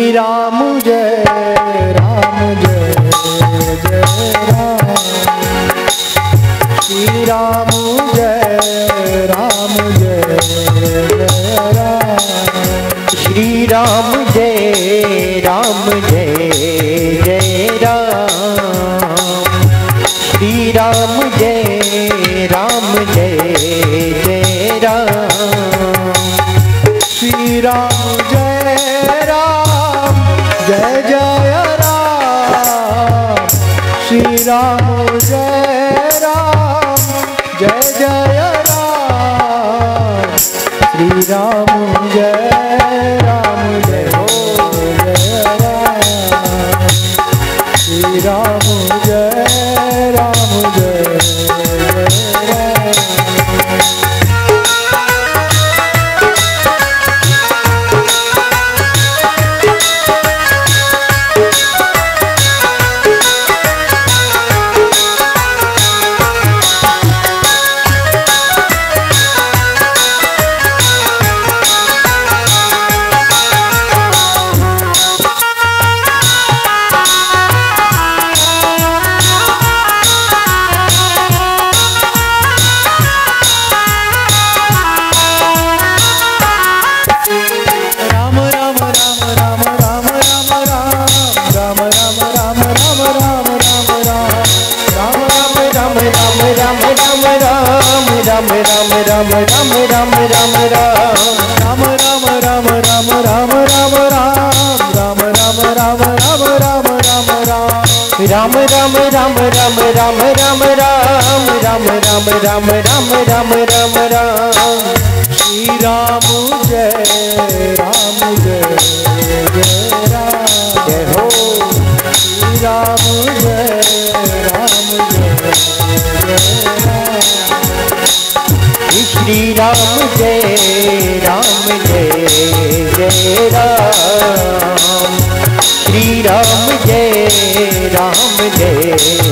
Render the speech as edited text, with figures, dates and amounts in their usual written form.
राम जय राम जय जय राम। श्री राम जय राम जय जय राम। श्री राम जय राम जय जय राम। श्री राम जय राम जय जय राम। श्री राम जय राम जय जय राम। श्री राम जय राम जय जय राम। श्री राम जय राम जय हो जय राम। श्री राम जय राम जय जय राम। राम राम राम राम राम राम राम राम राम राम राम राम राम राम। श्री राम जय राम जय जय राम। जय हो। श्री राम जय राम जय जय राम। श्री राम जय राम जय जय राम। श्री राम जय राम जय